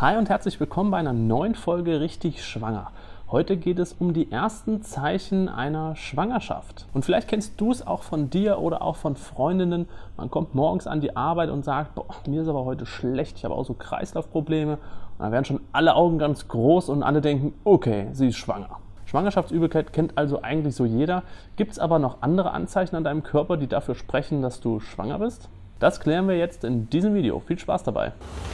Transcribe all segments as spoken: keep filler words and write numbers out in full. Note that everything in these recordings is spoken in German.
Hi und herzlich willkommen bei einer neuen Folge Richtig Schwanger. Heute geht es um die ersten Zeichen einer Schwangerschaft. Und vielleicht kennst du es auch von dir oder auch von Freundinnen. Man kommt morgens an die Arbeit und sagt, boah, mir ist aber heute schlecht, ich habe auch so Kreislaufprobleme. Und dann werden schon alle Augen ganz groß und alle denken, okay, sie ist schwanger. Schwangerschaftsübelkeit kennt also eigentlich so jeder. Gibt es aber noch andere Anzeichen an deinem Körper, die dafür sprechen, dass du schwanger bist? Das klären wir jetzt in diesem Video. Viel Spaß dabei!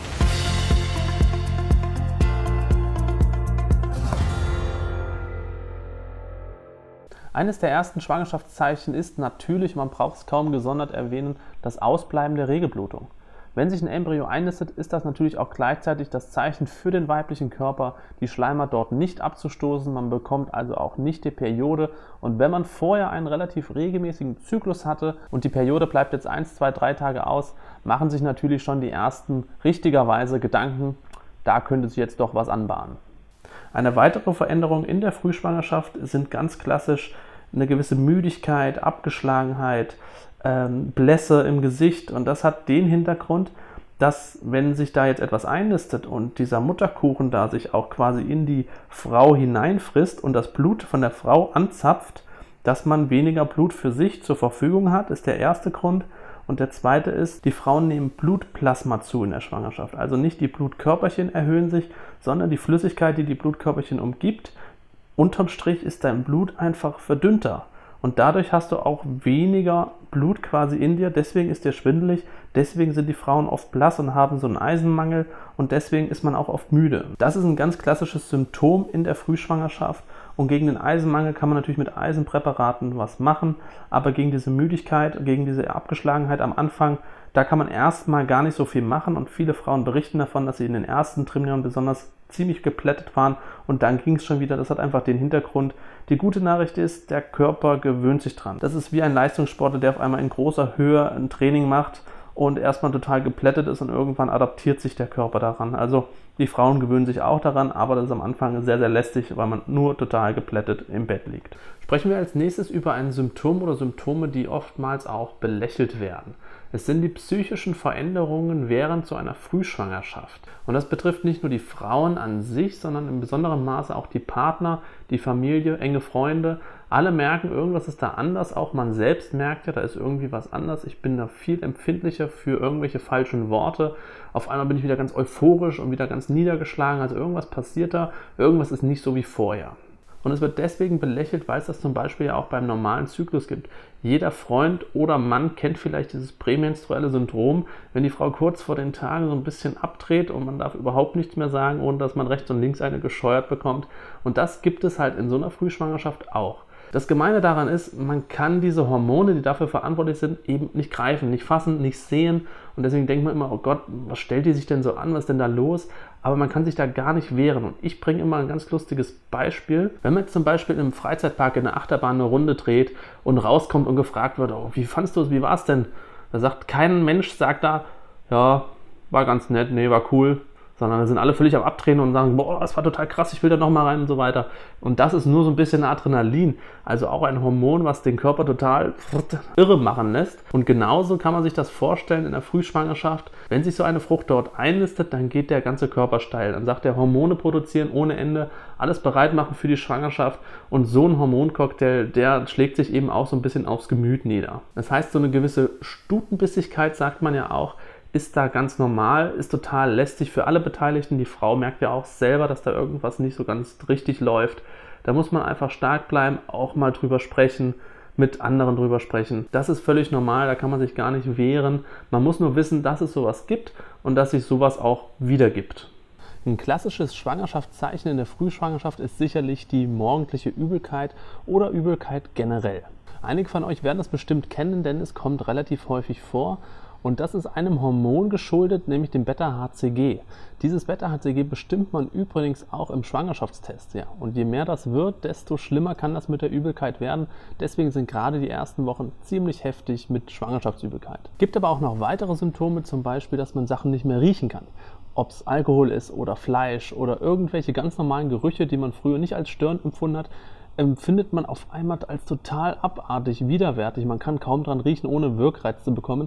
Eines der ersten Schwangerschaftszeichen ist natürlich, man braucht es kaum gesondert erwähnen, das Ausbleiben der Regelblutung. Wenn sich ein Embryo einnistet, ist das natürlich auch gleichzeitig das Zeichen für den weiblichen Körper, die Schleimhaut dort nicht abzustoßen. Man bekommt also auch nicht die Periode. Und wenn man vorher einen relativ regelmäßigen Zyklus hatte und die Periode bleibt jetzt eins, zwei, drei Tage aus, machen sich natürlich schon die ersten richtigerweise Gedanken, da könnte sich jetzt doch was anbahnen. Eine weitere Veränderung in der Frühschwangerschaft sind ganz klassisch eine gewisse Müdigkeit, Abgeschlagenheit, ähm, Blässe im Gesicht, und das hat den Hintergrund, dass, wenn sich da jetzt etwas einnistet und dieser Mutterkuchen da sich auch quasi in die Frau hineinfrisst und das Blut von der Frau anzapft, dass man weniger Blut für sich zur Verfügung hat, ist der erste Grund. Und der zweite ist, die Frauen nehmen Blutplasma zu in der Schwangerschaft. Also nicht die Blutkörperchen erhöhen sich, sondern die Flüssigkeit, die die Blutkörperchen umgibt. Unterm Strich ist dein Blut einfach verdünnter. Und dadurch hast du auch weniger Blut quasi in dir. Deswegen ist dir schwindelig. Deswegen sind die Frauen oft blass und haben so einen Eisenmangel. Und deswegen ist man auch oft müde. Das ist ein ganz klassisches Symptom in der Frühschwangerschaft. Und gegen den Eisenmangel kann man natürlich mit Eisenpräparaten was machen, aber gegen diese Müdigkeit, gegen diese Abgeschlagenheit am Anfang, da kann man erstmal gar nicht so viel machen, und viele Frauen berichten davon, dass sie in den ersten Trimjahren besonders ziemlich geplättet waren und dann ging es schon wieder. Das hat einfach den Hintergrund. Die gute Nachricht ist, der Körper gewöhnt sich dran. Das ist wie ein Leistungssportler, der auf einmal in großer Höhe ein Training macht und erstmal total geplättet ist und irgendwann adaptiert sich der Körper daran. Also die Frauen gewöhnen sich auch daran, aber das ist am Anfang sehr, sehr lästig, weil man nur total geplättet im Bett liegt. Sprechen wir als nächstes über ein Symptom oder Symptome, die oftmals auch belächelt werden. Es sind die psychischen Veränderungen während so einer Frühschwangerschaft. Und das betrifft nicht nur die Frauen an sich, sondern in besonderem Maße auch die Partner, die Familie, enge Freunde. Alle merken, irgendwas ist da anders. Auch man selbst merkt ja, da ist irgendwie was anders. Ich bin da viel empfindlicher für irgendwelche falschen Worte. Auf einmal bin ich wieder ganz euphorisch und wieder ganz niedergeschlagen. Also irgendwas passiert da, irgendwas ist nicht so wie vorher. Und es wird deswegen belächelt, weil es das zum Beispiel ja auch beim normalen Zyklus gibt. Jeder Freund oder Mann kennt vielleicht dieses prämenstruelle Syndrom, wenn die Frau kurz vor den Tagen so ein bisschen abdreht und man darf überhaupt nichts mehr sagen, ohne dass man rechts und links eine gescheuert bekommt. Und das gibt es halt in so einer Frühschwangerschaft auch. Das Gemeine daran ist, man kann diese Hormone, die dafür verantwortlich sind, eben nicht greifen, nicht fassen, nicht sehen. Und deswegen denkt man immer, oh Gott, was stellt die sich denn so an, was ist denn da los? Aber man kann sich da gar nicht wehren. Und ich bringe immer ein ganz lustiges Beispiel. Wenn man jetzt zum Beispiel im Freizeitpark in der Achterbahn eine Runde dreht und rauskommt und gefragt wird, oh, wie fandest du es, wie war es denn? Da sagt kein Mensch, sagt da, ja, war ganz nett, nee, war cool. Sondern da sind alle völlig am Abdrehen und sagen, boah, das war total krass, ich will da nochmal rein und so weiter. Und das ist nur so ein bisschen Adrenalin, also auch ein Hormon, was den Körper total irre machen lässt. Und genauso kann man sich das vorstellen in der Frühschwangerschaft. Wenn sich so eine Frucht dort einnistet, dann geht der ganze Körper steil. Dann sagt er, Hormone produzieren ohne Ende, alles bereit machen für die Schwangerschaft. Und so ein Hormoncocktail, der schlägt sich eben auch so ein bisschen aufs Gemüt nieder. Das heißt, so eine gewisse Stutenbissigkeit, sagt man ja auch, ist da ganz normal, ist total lästig für alle Beteiligten. Die Frau merkt ja auch selber, dass da irgendwas nicht so ganz richtig läuft. Da muss man einfach stark bleiben, auch mal drüber sprechen, mit anderen drüber sprechen. Das ist völlig normal, da kann man sich gar nicht wehren. Man muss nur wissen, dass es sowas gibt und dass sich sowas auch wieder gibt. Ein klassisches Schwangerschaftszeichen in der Frühschwangerschaft ist sicherlich die morgendliche Übelkeit oder Übelkeit generell. Einige von euch werden das bestimmt kennen, denn es kommt relativ häufig vor. Und das ist einem Hormon geschuldet, nämlich dem Beta-H C G. Dieses Beta-H C G bestimmt man übrigens auch im Schwangerschaftstest. Ja. Und je mehr das wird, desto schlimmer kann das mit der Übelkeit werden. Deswegen sind gerade die ersten Wochen ziemlich heftig mit Schwangerschaftsübelkeit. Gibt aber auch noch weitere Symptome, zum Beispiel, dass man Sachen nicht mehr riechen kann. Ob es Alkohol ist oder Fleisch oder irgendwelche ganz normalen Gerüche, die man früher nicht als störend empfunden hat, empfindet man auf einmal als total abartig, widerwärtig. Man kann kaum dran riechen, ohne Wirkreiz zu bekommen.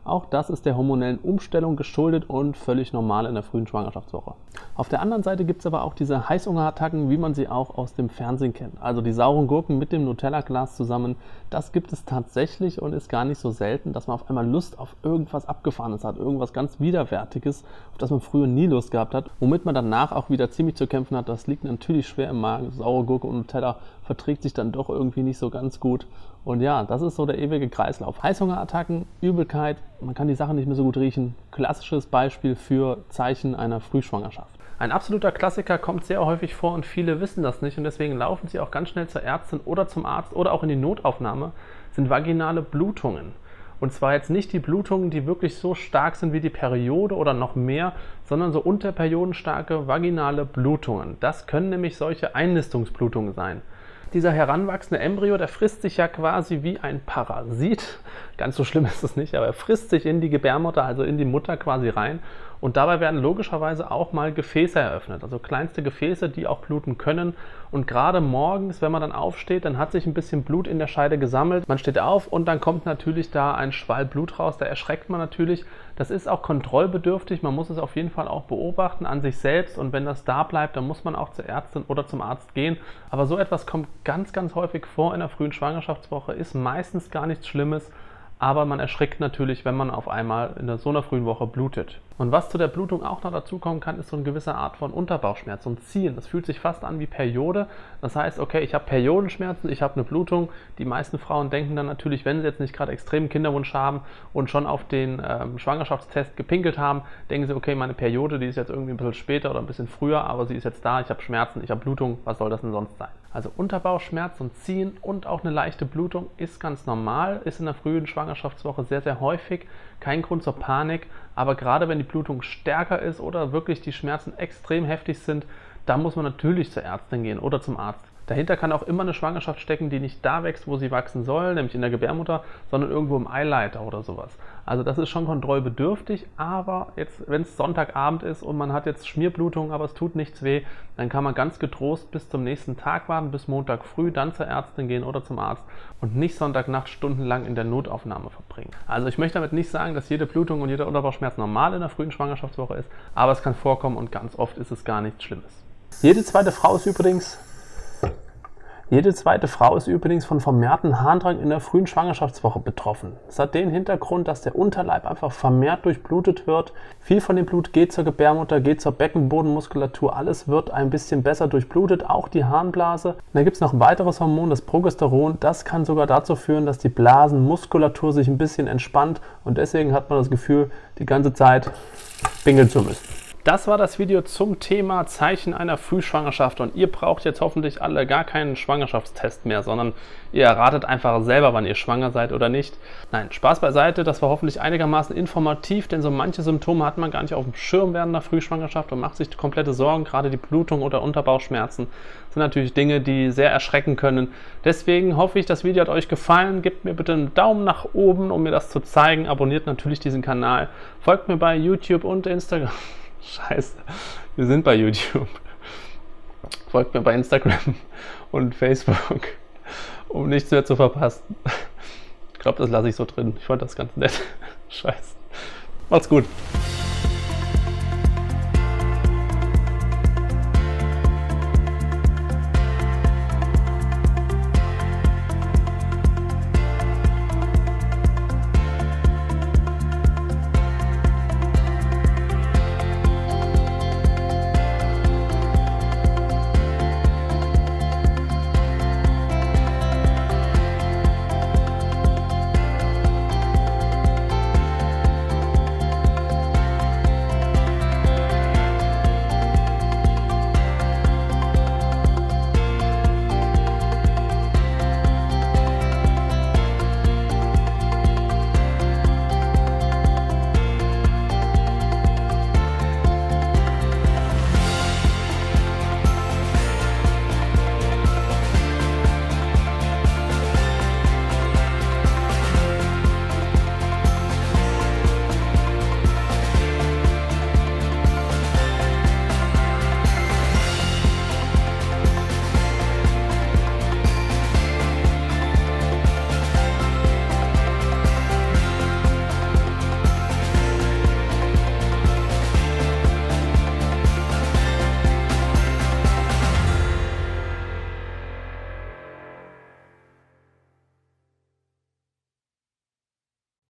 Auch das ist der hormonellen Umstellung geschuldet und völlig normal in der frühen Schwangerschaftswoche. Auf der anderen Seite gibt es aber auch diese Heißhungerattacken, wie man sie auch aus dem Fernsehen kennt. Also die sauren Gurken mit dem Nutella-Glas zusammen, das gibt es tatsächlich und ist gar nicht so selten, dass man auf einmal Lust auf irgendwas Abgefahrenes hat, irgendwas ganz Widerwärtiges, auf das man früher nie Lust gehabt hat, womit man danach auch wieder ziemlich zu kämpfen hat. Das liegt natürlich schwer im Magen. Saure Gurke und Nutella verträgt sich dann doch irgendwie nicht so ganz gut. Und ja, das ist so der ewige Kreislauf. Heißhungerattacken, Übelkeit, man kann die Sachen nicht mehr so gut riechen. Klassisches Beispiel für Zeichen einer Frühschwangerschaft. Ein absoluter Klassiker, kommt sehr häufig vor und viele wissen das nicht und deswegen laufen sie auch ganz schnell zur Ärztin oder zum Arzt oder auch in die Notaufnahme, sind vaginale Blutungen. Und zwar jetzt nicht die Blutungen, die wirklich so stark sind wie die Periode oder noch mehr, sondern so unterperiodenstarke vaginale Blutungen. Das können nämlich solche Einnistungsblutungen sein. Dieser heranwachsende Embryo, der frisst sich ja quasi wie ein Parasit. Ganz so schlimm ist es nicht, aber er frisst sich in die Gebärmutter, also in die Mutter quasi rein. Und dabei werden logischerweise auch mal Gefäße eröffnet, also kleinste Gefäße, die auch bluten können. Und gerade morgens, wenn man dann aufsteht, dann hat sich ein bisschen Blut in der Scheide gesammelt. Man steht auf und dann kommt natürlich da ein Schwall Blut raus. Da erschreckt man natürlich. Das ist auch kontrollbedürftig. Man muss es auf jeden Fall auch beobachten an sich selbst. Und wenn das da bleibt, dann muss man auch zur Ärztin oder zum Arzt gehen. Aber so etwas kommt ganz, ganz häufig vor in der frühen Schwangerschaftswoche, ist meistens gar nichts Schlimmes. Aber man erschrickt natürlich, wenn man auf einmal in so einer frühen Woche blutet. Und was zu der Blutung auch noch dazukommen kann, ist so eine gewisse Art von Unterbauchschmerz, so ein Ziehen. Das fühlt sich fast an wie Periode. Das heißt, okay, ich habe Periodenschmerzen, ich habe eine Blutung. Die meisten Frauen denken dann natürlich, wenn sie jetzt nicht gerade extremen Kinderwunsch haben und schon auf den ähm, Schwangerschaftstest gepinkelt haben, denken sie, okay, meine Periode, die ist jetzt irgendwie ein bisschen später oder ein bisschen früher, aber sie ist jetzt da, ich habe Schmerzen, ich habe Blutung, was soll das denn sonst sein? Also Unterbauchschmerz und Ziehen und auch eine leichte Blutung ist ganz normal, ist in der frühen Schwangerschaftswoche sehr, sehr häufig. Kein Grund zur Panik, aber gerade wenn die Blutung stärker ist oder wirklich die Schmerzen extrem heftig sind, dann muss man natürlich zur Ärztin gehen oder zum Arzt. Dahinter kann auch immer eine Schwangerschaft stecken, die nicht da wächst, wo sie wachsen soll, nämlich in der Gebärmutter, sondern irgendwo im Eileiter oder sowas. Also das ist schon kontrollbedürftig, aber jetzt, wenn es Sonntagabend ist und man hat jetzt Schmierblutung, aber es tut nichts weh, dann kann man ganz getrost bis zum nächsten Tag warten, bis Montag früh, dann zur Ärztin gehen oder zum Arzt und nicht Sonntagnacht stundenlang in der Notaufnahme verbringen. Also ich möchte damit nicht sagen, dass jede Blutung und jeder Unterbauchschmerz normal in der frühen Schwangerschaftswoche ist, aber es kann vorkommen und ganz oft ist es gar nichts Schlimmes. Jede zweite Frau ist übrigens Jede zweite Frau ist übrigens von vermehrten Harndrang in der frühen Schwangerschaftswoche betroffen. Das hat den Hintergrund, dass der Unterleib einfach vermehrt durchblutet wird. Viel von dem Blut geht zur Gebärmutter, geht zur Beckenbodenmuskulatur. Alles wird ein bisschen besser durchblutet, auch die Harnblase. Und dann gibt es noch ein weiteres Hormon, das Progesteron. Das kann sogar dazu führen, dass die Blasenmuskulatur sich ein bisschen entspannt. Und deswegen hat man das Gefühl, die ganze Zeit pinkeln zu müssen. Das war das Video zum Thema Zeichen einer Frühschwangerschaft und ihr braucht jetzt hoffentlich alle gar keinen Schwangerschaftstest mehr, sondern ihr erratet einfach selber, wann ihr schwanger seid oder nicht. Nein, Spaß beiseite, das war hoffentlich einigermaßen informativ, denn so manche Symptome hat man gar nicht auf dem Schirm während der Frühschwangerschaft und macht sich komplette Sorgen. Gerade die Blutung oder Unterbauchschmerzen sind natürlich Dinge, die sehr erschrecken können. Deswegen hoffe ich, das Video hat euch gefallen. Gebt mir bitte einen Daumen nach oben, um mir das zu zeigen. Abonniert natürlich diesen Kanal. Folgt mir bei YouTube und Instagram. Scheiße, wir sind bei YouTube. Folgt mir bei Instagram und Facebook, um nichts mehr zu verpassen. Ich glaube, das lasse ich so drin. Ich fand das ganz nett. Scheiße. Macht's gut.